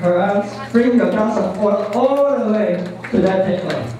her arms, bring your thumbs up all the way to that table.